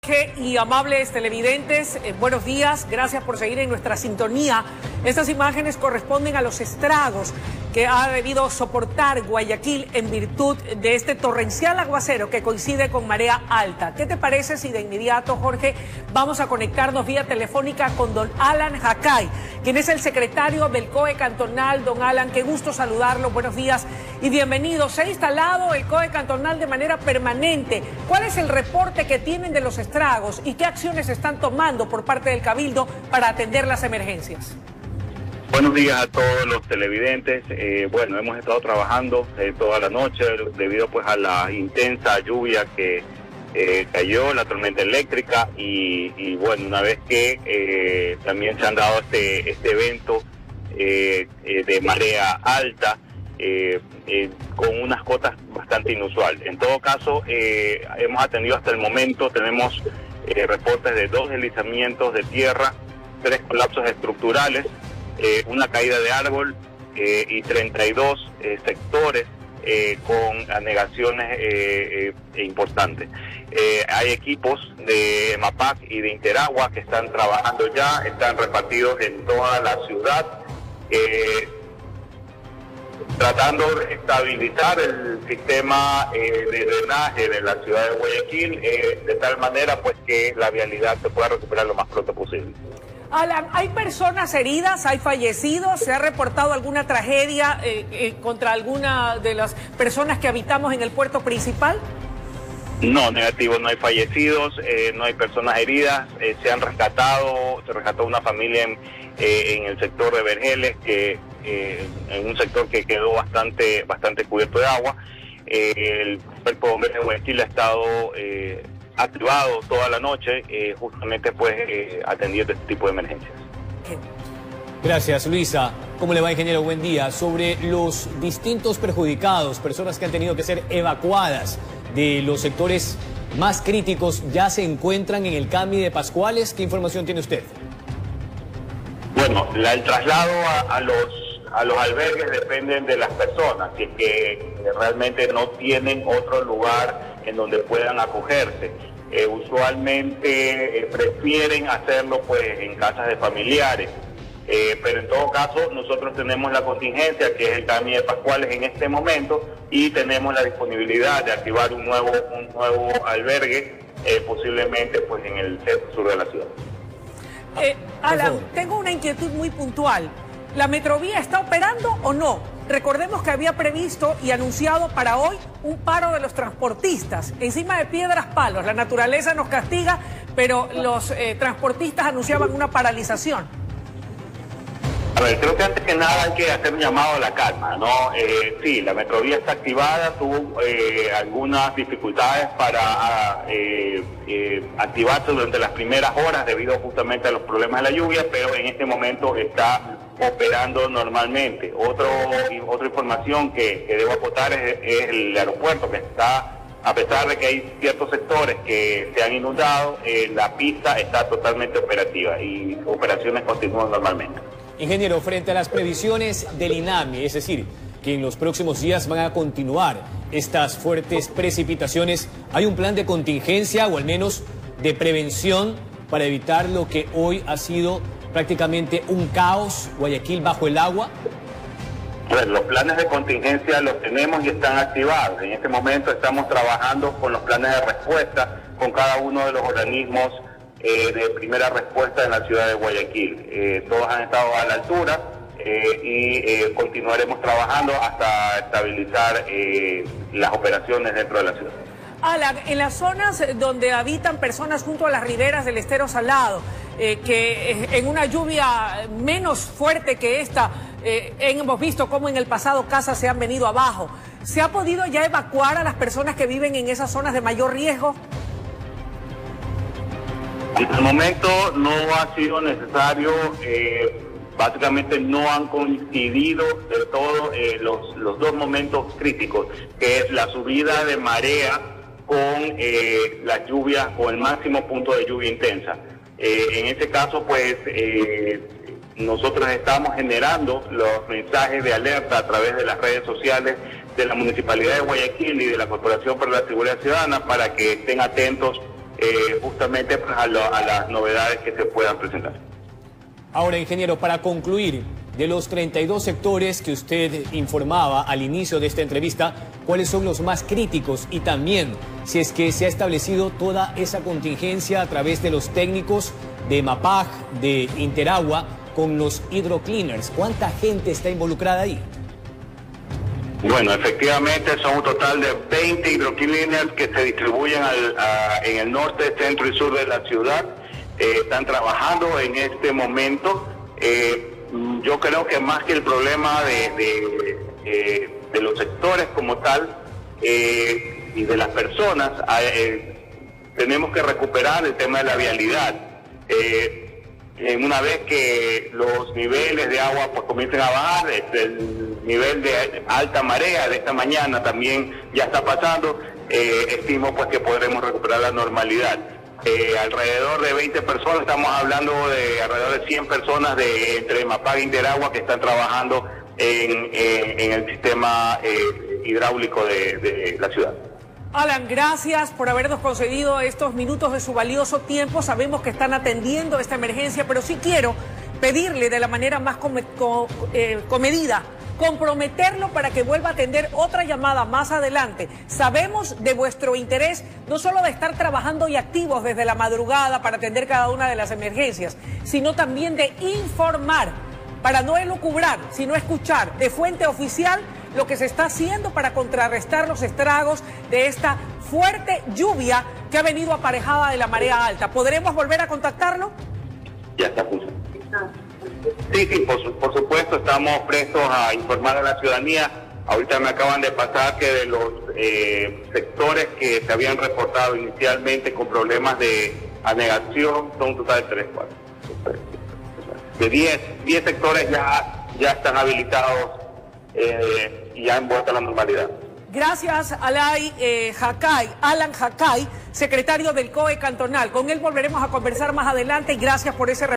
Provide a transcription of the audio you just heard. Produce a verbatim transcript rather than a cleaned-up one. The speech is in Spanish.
Y amables televidentes, eh, buenos días, gracias por seguir en nuestra sintonía. Estas imágenes corresponden a los estragos que ha debido soportar Guayaquil en virtud de este torrencial aguacero que coincide con marea alta. ¿Qué te parece si de inmediato, Jorge, vamos a conectarnos vía telefónica con don Alan Jacay, quien es el secretario del C O E cantonal? Don Alan, qué gusto saludarlo, buenos días y bienvenido. Se ha instalado el C O E cantonal de manera permanente. ¿Cuál es el reporte que tienen de los estragos y qué acciones están tomando por parte del Cabildo para atender las emergencias? Buenos días a todos los televidentes. Eh, bueno, hemos estado trabajando eh, toda la noche debido pues a la intensa lluvia que eh, cayó, la tormenta eléctrica y, y bueno, una vez que eh, también se han dado este, este evento eh, eh, de marea alta eh, eh, con unas cotas bastante inusual. En todo caso, eh, hemos atendido hasta el momento, tenemos eh, reportes de dos deslizamientos de tierra, tres colapsos estructurales, Eh, una caída de árbol eh, y treinta y dos eh, sectores eh, con anegaciones eh, eh, importantes. Eh, hay equipos de MAPAC y de Interagua que están trabajando ya, están repartidos en toda la ciudad, eh, tratando de estabilizar el sistema eh, de drenaje de la ciudad de Guayaquil, eh, de tal manera pues que la vialidad se pueda recuperar lo más pronto posible. Alan, ¿hay personas heridas? ¿Hay fallecidos? ¿Se ha reportado alguna tragedia eh, eh, contra alguna de las personas que habitamos en el puerto principal? No, negativo, no hay fallecidos, eh, no hay personas heridas, eh, se han rescatado, se rescató una familia en, eh, en el sector de Vergeles, que eh, en un sector que quedó bastante, bastante cubierto de agua. Eh, el Cuerpo de Bomberos de Guayaquil ha estado Eh, activado toda la noche, eh, justamente pues eh, atendiendo este tipo de emergencias. Gracias, Luisa. ¿Cómo le va, ingeniero? Buen día. Sobre los distintos perjudicados, personas que han tenido que ser evacuadas de los sectores más críticos, ¿ya se encuentran en el C A M I de Pascuales? ¿Qué información tiene usted? Bueno, la, el traslado a, a los a los albergues dependen de las personas, que, que realmente no tienen otro lugar en donde puedan acogerse. Eh, usualmente eh, prefieren hacerlo pues en casas de familiares, eh, pero en todo caso nosotros tenemos la contingencia que es el C A M I de Pascuales en este momento y tenemos la disponibilidad de activar un nuevo, un nuevo albergue, eh, posiblemente pues en el centro sur de la ciudad. Eh, Alan, tengo una inquietud muy puntual. ¿La Metrovía está operando o no? Recordemos que había previsto y anunciado para hoy un paro de los transportistas. Encima de piedras, palos. La naturaleza nos castiga, pero los eh, transportistas anunciaban una paralización. A ver, creo que antes que nada hay que hacer un llamado a la calma, ¿no? Eh, sí, la Metrovía está activada, tuvo eh, algunas dificultades para eh, eh, activarse durante las primeras horas debido justamente a los problemas de la lluvia, pero en este momento está operando normalmente. Otro, otra información que, que debo acotar es, es el aeropuerto, que está, a pesar de que hay ciertos sectores que se han inundado, eh, la pista está totalmente operativa y operaciones continúan normalmente. Ingeniero, frente a las previsiones del INAMI, es decir, que en los próximos días van a continuar estas fuertes precipitaciones, ¿hay un plan de contingencia o al menos de prevención para evitar lo que hoy ha sido prácticamente un caos, Guayaquil bajo el agua? Bueno, los planes de contingencia los tenemos y están activados. En este momento estamos trabajando con los planes de respuesta con cada uno de los organismos eh, de primera respuesta en la ciudad de Guayaquil. Eh, todos han estado a la altura eh, y eh, continuaremos trabajando hasta estabilizar eh, las operaciones dentro de la ciudad. Alan, en las zonas donde habitan personas junto a las riberas del estero Salado, eh, que eh, en una lluvia menos fuerte que esta, eh, hemos visto cómo en el pasado casas se han venido abajo, ¿se ha podido ya evacuar a las personas que viven en esas zonas de mayor riesgo? En el momento no ha sido necesario, eh, básicamente no han coincidido del todo eh, los, los dos momentos críticos, que es la subida de marea con eh, las lluvias, con el máximo punto de lluvia intensa. Eh, en este caso, pues, eh, nosotros estamos generando los mensajes de alerta a través de las redes sociales de la Municipalidad de Guayaquil y de la Corporación para la Seguridad Ciudadana para que estén atentos eh, justamente pues, a, lo, a las novedades que se puedan presentar. Ahora, ingeniero, para concluir, de los treinta y dos sectores que usted informaba al inicio de esta entrevista, ¿cuáles son los más críticos? Y también, si es que se ha establecido toda esa contingencia a través de los técnicos de MAPAG, de Interagua, con los hidrocleaners, ¿cuánta gente está involucrada ahí? Bueno, efectivamente son un total de veinte hidrocleaners que se distribuyen al, a, en el norte, centro y sur de la ciudad. Eh, están trabajando en este momento. Eh, yo creo que más que el problema de, de, eh, de los sectores como tal eh, y de las personas, eh, tenemos que recuperar el tema de la vialidad. Eh, En una vez que los niveles de agua pues comiencen a bajar, el nivel de alta marea de esta mañana también ya está pasando, eh, estimo pues que podremos recuperar la normalidad. Eh, alrededor de veinte personas, estamos hablando de alrededor de cien personas de entre MAPAG e Interagua que están trabajando en, en, en el sistema eh, hidráulico de, de la ciudad. Alan, gracias por habernos concedido estos minutos de su valioso tiempo. Sabemos que están atendiendo esta emergencia, pero sí quiero pedirle de la manera más com com eh, comedida, comprometerlo para que vuelva a atender otra llamada más adelante. Sabemos de vuestro interés, no solo de estar trabajando y activos desde la madrugada para atender cada una de las emergencias, sino también de informar, para no elucubrar, sino escuchar de fuente oficial lo que se está haciendo para contrarrestar los estragos de esta fuerte lluvia que ha venido aparejada de la marea alta. ¿Podremos volver a contactarlo? Ya está funcionando. Sí, sí, por, su, por supuesto, estamos prestos a informar a la ciudadanía. Ahorita me acaban de pasar que de los eh, sectores que se habían reportado inicialmente con problemas de anegación, son un total de tres, cuatro. De diez, diez sectores ya, ya están habilitados eh, y ya han vuelto a la normalidad. Gracias, Alay eh, Jacay, Alan Jacay, secretario del C O E cantonal. Con él volveremos a conversar más adelante y gracias por ese